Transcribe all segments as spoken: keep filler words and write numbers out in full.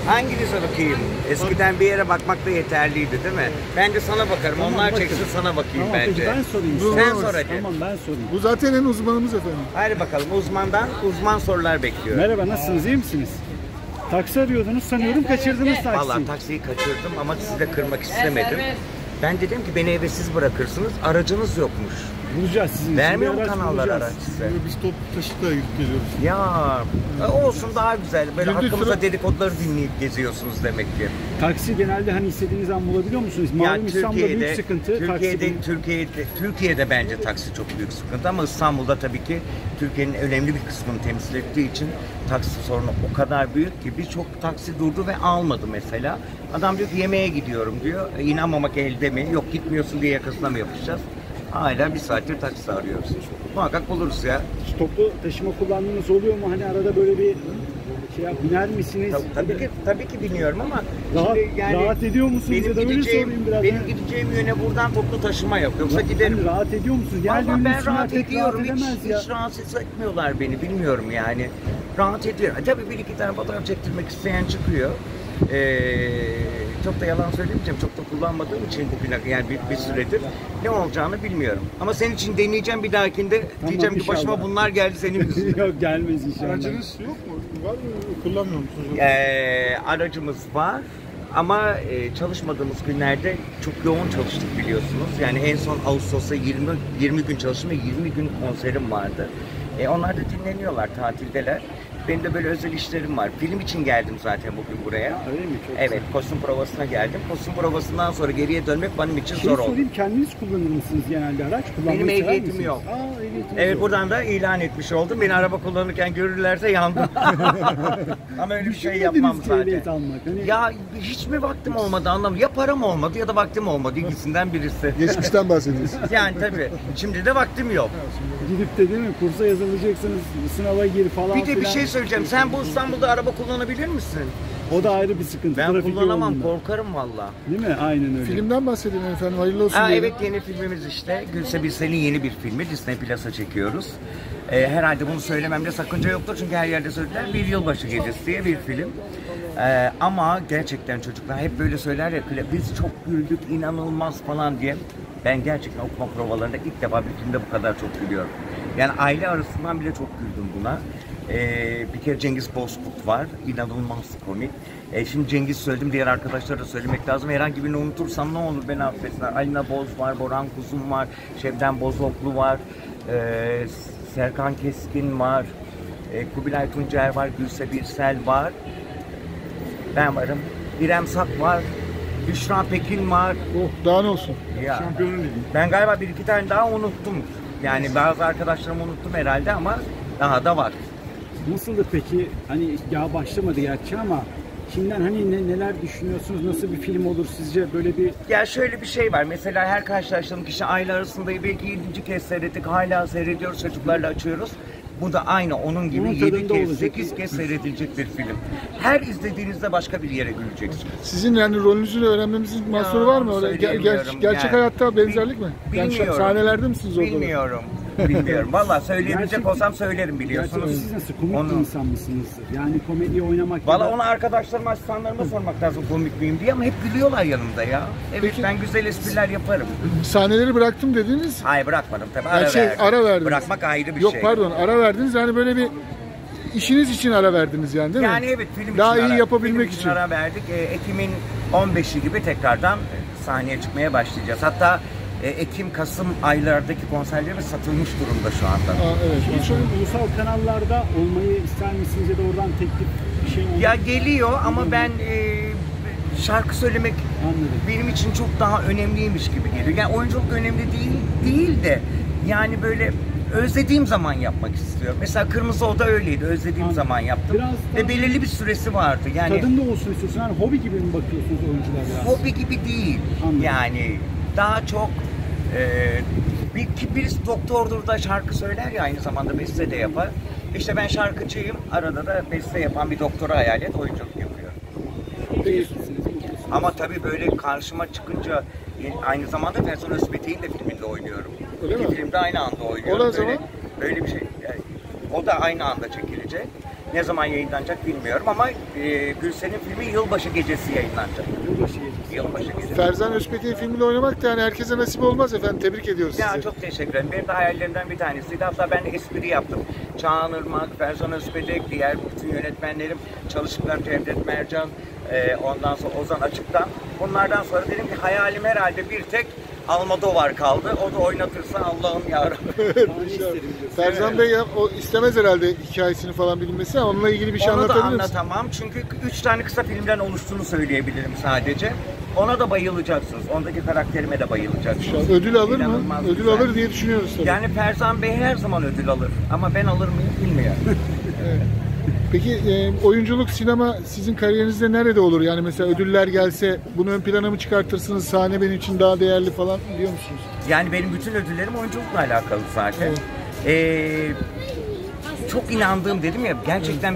Hanginize bakayım? Eskiden bir yere bakmak da yeterliydi değil mi? Ben de sana bakarım. Tamam, Onlar bakın. çeksin sana bakayım Tamam, bence. peki ben sorayım. Bu- Sen sor hadi. Tamam ben sorayım. Bu zaten en uzmanımız efendim. Hadi bakalım uzmandan uzman sorular bekliyorum. Merhaba, nasılsınız, iyi misiniz? Taksi arıyordunuz sanıyorum, kaçırdınız taksiyi. Vallahi taksiyi kaçırdım ama sizi de kırmak istemedim. Ben dedim ki beni eve siz bırakırsınız, aracınız yokmuş. Bulacağız sizin için. Vermiyor bir mu araç kanallar bulacağız. araç size? Biz top taşıtla gidip geliyoruz. Ya e, olsun daha güzel. Böyle Gündüz hakkımızda sıra- dedikoduları dinleyip geziyorsunuz demek ki. Taksi genelde hani istediğiniz an bulabiliyor musunuz? Ya Malum İstanbul'da büyük sıkıntı. Türkiye'de, taksi Türkiye'de, Türkiye'de bence taksi çok büyük sıkıntı ama İstanbul'da tabii ki Türkiye'nin önemli bir kısmını temsil ettiği için taksi sorunu o kadar büyük ki birçok taksi durdu ve almadı mesela. Adam diyor ki yemeğe gidiyorum diyor. E, inanmamak elde mi? Yok gitmiyorsun diye yakasına mı yapışacağız? Hala bir saattir taksi arıyoruz. Muhakkak buluruz ya. Hiç toplu taşıma kullandığınız oluyor mu? Hani arada böyle bir şey yap, biner misiniz? Tabii, tabii ki tabii ki biliyorum ama Rahat- şimdi yani rahat ediyor musunuz benim ya da öyle gideceğim, sorayım biraz benim yani. gideceğim yöne buradan toplu taşıma yok. Yoksa Hani giderim. rahat ediyor musunuz? Genelde Vallahi ben ünlüsünler rahat pek ediyorum. rahat Hiç, edemez ya. hiç rahatsız etmiyorlar beni. Bilmiyorum yani. Rahat ediyorum. E, Tabii bir iki tane fotoğraf çektirmek isteyen çıkıyor. Ee, çok da yalan söylemeyeceğim. Çok da kullanmadığım için bugüne yani bir, bir süredir ne olacağını bilmiyorum. Ama senin için deneyeceğim bir dahakinde. Diyeceğim ki başıma inşallah. bunlar geldi senin yüzünden. Yok gelmez inşallah. Aracınız yok mu? Var mı? Kullanmıyor musunuz? Ee, aracımız var ama e, çalışmadığımız günlerde çok yoğun çalıştık biliyorsunuz. Yani en son Ağustos'ta yirmi yirmi gün çalıştım ve yirmi gün konserim vardı. E, onlar da dinleniyorlar, tatildeler. Benim de böyle özel işlerim var. Film için geldim zaten bugün buraya. Öyle mi? Çok Evet, kostüm provasına geldim. Kostüm provasından sonra geriye dönmek benim için Şey zor oldu. sorayım, kendiniz kullanır mısınız genelde araç? Kullanmayı Benim sever ehliyetim misiniz? yok. Aa, ehliyetim Evet, yok. buradan da ilan etmiş oldum. Beni araba kullanırken görürlerse yandım. Ama öyle bir şey Düşünmediniz yapmam ki zaten. ehliyet almak. Hani Ya hiç mi vaktim olmadı anlamı? Ya param olmadı ya da vaktim olmadı. İkisinden birisi. Geçmişten bahsediyoruz. Yani tabii. Şimdi de vaktim yok. gidip de değil mi kursa yazılacaksınız, sınava gir falan Bir de bir filan. şey söyleyeceğim. Sen bu İstanbul'da araba kullanabilir misin? O da ayrı bir sıkıntı. Ben trafik kullanamam. yoğunluğunda. Korkarım valla. Değil mi? Aynen öyle. Filmden bahsedin efendim. Hayırlı olsun. Ha, diyelim. evet, yeni filmimiz işte. Gülse Birsel'in yeni bir filmi. Disney Plus'a çekiyoruz. Ee, herhalde bunu söylememde sakınca yoktur. Çünkü her yerde söylediler. Bir Yılbaşı Gecesi diye bir film. Ee, ama gerçekten çocuklar hep böyle söyler ya, biz çok güldük, inanılmaz falan diye. Ben gerçekten okuma provalarında ilk defa bir filmde bu kadar çok gülüyorum. Yani aile arasından bile çok güldüm buna. Ee, bir kere Cengiz Bozkurt var. İnanılmaz komik. Ee, şimdi Cengiz söyledim, diğer arkadaşlara da söylemek lazım. Herhangi birini unutursam ne olur beni affetsinler. Alina Boz var, Boran Kuzum var, Şebnem Bozoklu var, ee, Serkan Keskin var, ee, Kubilay Tuncer var, Gülse Birsel var. Ben varım. İrem Sak var. Büşra Pekin var. Oh, daha ne olsun. Ya, Şampiyonlar Ligi. ben galiba bir iki tane daha unuttum. Yani bazı arkadaşlarımı unuttum herhalde ama daha da var. Nasıldır peki? Hani daha başlamadı gerçi ama şimdiden hani ne, neler düşünüyorsunuz? Nasıl bir film olur sizce? Böyle bir Ya şöyle bir şey var. Mesela her karşılaştığım kişi aile arasında belki yedinci kez seyrettik. Hala seyrediyoruz. Çocuklarla açıyoruz. Bu da aynı onun gibi Onun yedi tadında kez, olacak. sekiz kez seyredilecek bir film. Her izlediğinizde başka bir yere güleceksiniz. Sizin yani rolünüzü de öğrenmemizin mahsuru var mı? Öyle ger- ger- söyleyemiyorum. gerçek Yani, hayatta benzerlik mi? bil- Yani bilmiyorum. sahnelerde misiniz orada? Bilmiyorum. Bilmiyorum. Vallahi söyleyebilecek Gerçek- olsam söylerim biliyorsunuz. gerçekten siz nasıl komik Onu- bir insan mısınızdır? Yani komediye oynamak ya Valla da- onu arkadaşlarıma, asistanlarıma sormak lazım komik miyim diye ama hep gülüyorlar yanımda ya. Evet, Peki- ben güzel espriler yaparım. Sahneleri bıraktım dediniz. Hayır, bırakmadım tabii, ara Yani şey, verdim. ara verdiniz. Bırakmak ayrı bir Yok şey. pardon, ara verdiniz. Yani böyle bir işiniz için ara verdiniz yani, değil Yani mi? evet, film Daha için iyi ara, yapabilmek film için. ara verdik. E, Ekim'in on beşi gibi tekrardan sahneye çıkmaya başlayacağız. Hatta e, Ekim-Kasım aylardaki konserlerimiz satılmış durumda şu anda. Aa, evet. Şey sorayım, ulusal kanallarda olmayı ister misiniz ya da oradan teklif bir şey olur? Ya geliyor ama ben e, şarkı söylemek Anladım. benim için çok daha önemliymiş gibi geliyor. Yani oyunculuk önemli değil değil de yani böyle özlediğim zaman yapmak istiyorum. Mesela Kırmızı Oda öyleydi. Özlediğim Anladım. zaman yaptım. Biraz Ve daha- belirli bir süresi vardı. Yani Tadında olsun istiyorsun. Yani hobi gibi mi bakıyorsunuz oyuncular biraz? hobi gibi değil. Anladım. Yani daha çok e, bir, ki birisi doktordur da şarkı söyler ya, aynı zamanda beste de yapar. İşte ben şarkıcıyım. Arada da beste yapan bir doktora hayal et, oyunculuk yapıyor. Ama tabii böyle karşıma çıkınca aynı zamanda Fersan Özpetek'in de filminde oynuyorum. Öyle İki mi? filmde aynı anda oynuyorum. O da böyle, zaman? böyle bir şey. Yani, o da aynı anda çekilecek. Ne zaman yayınlanacak bilmiyorum ama e, Gülsen'in filmi Yılbaşı Gecesi yayınlanacak. Yılbaşı gecesi. Yılbaşı Gecesi. Ferzan Özpetek'in filminde oynamak da yani herkese nasip olmaz efendim. Tebrik ediyoruz Ya sizi. çok teşekkür ederim. Benim de hayallerimden bir tanesiydi. Hatta ben de espri yaptım. Çağan Irmak, Ferzan Özpetek, diğer bütün yönetmenlerim, çalışmalar Cevdet Mercan, e, ondan sonra Ozan Açık'tan. Bunlardan sonra dedim ki hayalim herhalde bir tek Almodovar kaldı. O da oynatırsa Allah'ım yarabbim. Ferzan Bey ya, o istemez herhalde hikayesini falan bilinmesi ama onunla ilgili bir şey Onu da anlatabilir misiniz? anlatamam çünkü üç tane kısa filmden oluştuğunu söyleyebilirim sadece. Ona da bayılacaksınız. Ondaki karakterime de bayılacaksınız. Ödül alır mı? İnanılmaz Ödül güzel. alır diye düşünüyoruz tabii. Yani Ferzan Bey her zaman ödül alır. Ama ben alır mıyım bilmiyorum. Peki e, oyunculuk, sinema sizin kariyerinizde nerede olur? Yani mesela ödüller gelse bunu ön plana mı çıkartırsınız? Sahne benim için daha değerli falan diyor musunuz? Yani benim bütün ödüllerim oyunculukla alakalı zaten. Evet. Ee, çok inandığım dedim ya gerçekten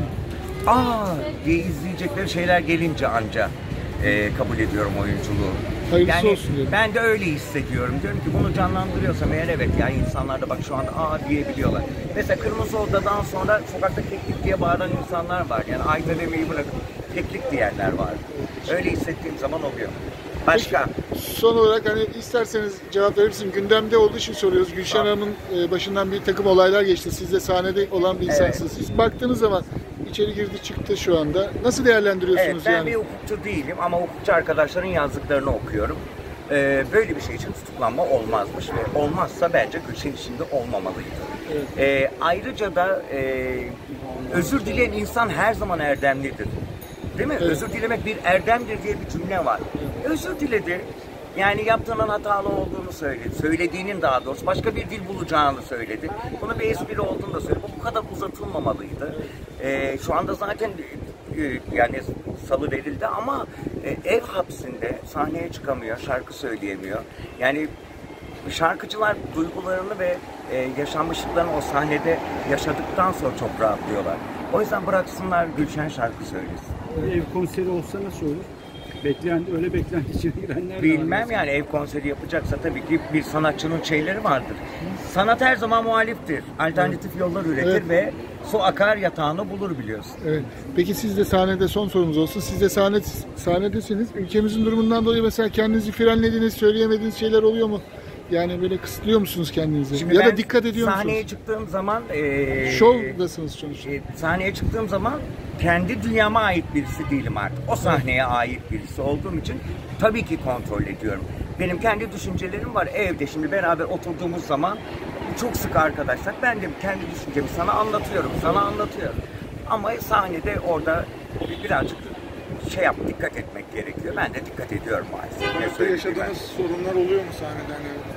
aa diye izleyecekleri şeyler gelince anca e, kabul ediyorum oyunculuğu. Hayırlısı yani olsun diyorum. ben de öyle hissediyorum. Diyorum ki bunu canlandırıyorsam eğer evet yani insanlar da bak şu anda aa diyebiliyorlar. Mesela Kırmızı Oda'dan sonra sokakta keklik diye bağıran insanlar var. Yani ayda demeyi bırakıp keklik diyenler var. Öyle hissettiğim zaman oluyor. Başka? Son olarak hani isterseniz cevap verirsin. Gündemde olduğu için soruyoruz. Gülşen Tamam. Hanım'ın e, başından bir takım olaylar geçti. Siz de sahnede olan bir insansınız. Siz baktığınız zaman içeri girdi çıktı şu anda. Nasıl Evet değerlendiriyorsunuz ben yani? bir hukukçu değilim ama hukukçu arkadaşların yazdıklarını okuyorum. Ee, böyle bir şey için tutuklanma olmazmış ve olmazsa bence Gülşen içinde olmamalıydı. Evet. Ee, ayrıca da e, özür dileyen insan her zaman erdemlidir. Değil mi? Evet. Özür dilemek bir erdemdir diye bir cümle var. Özür diledi. Yani yaptığının hatalı olduğunu söyledi. Söylediğinin daha doğrusu başka bir dil bulacağını söyledi. Bunun bir espri olduğunu da söyledi. Bu bu kadar uzatılmamalıydı. Ee, şu anda zaten e, yani salı verildi ama e, ev hapsinde sahneye çıkamıyor, şarkı söyleyemiyor. Yani şarkıcılar duygularını ve e, yaşanmışlıklarını o sahnede yaşadıktan sonra çok rahatlıyorlar. O yüzden bıraksınlar Gülşen şarkı söylesin. Ev konseri olsa nasıl olur? Bekleyen, öyle beklenti içine girenler de var Bilmem mesela. yani ev konseri yapacaksa tabii ki bir sanatçının şeyleri vardır. Sanat her zaman muhaliftir. Alternatif yollar üretir Evet. ve su akar yatağını bulur biliyorsun. Evet. Peki siz de sahnede son sorumuz olsun. Siz de sahne, sahnedesiniz. Ülkemizin durumundan dolayı mesela kendinizi frenlediğiniz, söyleyemediğiniz şeyler oluyor mu? Yani böyle kısıtlıyor musunuz kendinizi? Şimdi ya ben da dikkat ediyor sahneye musunuz? çıktığım zaman e, Şovdasınız sonuçta. e, sahneye çıktığım zaman kendi dünyama ait birisi değilim artık. O sahneye ait birisi olduğum için tabii ki kontrol ediyorum. Benim kendi düşüncelerim var evde. Şimdi beraber oturduğumuz zaman çok sık arkadaşlar ben de kendi düşüncemi sana anlatıyorum. Sana anlatıyorum. Ama sahnede orada birazcık şey yap, dikkat etmek gerekiyor. Ben de dikkat ediyorum maalesef. Ne Sahnede söyleyeyim yaşadığınız sorunlar oluyor mu sahneden?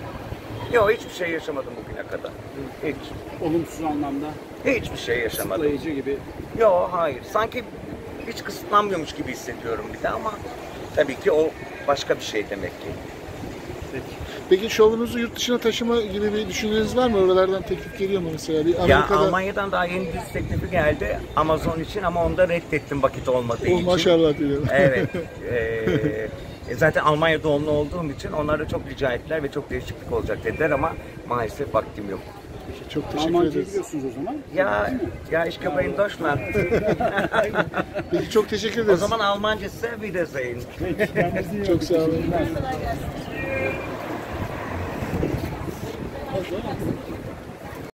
ben? Yok hiçbir şey yaşamadım bugüne kadar. Hiç. Olumsuz anlamda Hiçbir şey yaşamadım. kısıtlayıcı gibi. Yok hayır. Sanki hiç kısıtlanmıyormuş gibi hissediyorum bir de ama tabii ki o başka bir şey demek ki. Peki. Peki şovunuzu yurt dışına taşıma gibi bir düşünceniz var mı? Oralardan teklif geliyor mu mesela? Bir Ya Amerika'da... Almanya'dan daha yeni dizi teklifi geldi Amazon için ama onu da reddettim vakit olmadığı Oh, için. maşallah diyorum. Evet. Ee, zaten Almanya doğumlu olduğum için onlara çok rica ettiler ve çok değişiklik olacak dediler ama maalesef vaktim yok. Çok teşekkür Almanca ederiz. biliyorsunuz o zaman. Ya ya ich habe in Deutschland. Peki çok teşekkür O ederiz. zaman Almancası Wiedersehen. Peki, kendinize iyi Çok bakın. sağ olun. Teşekkürler.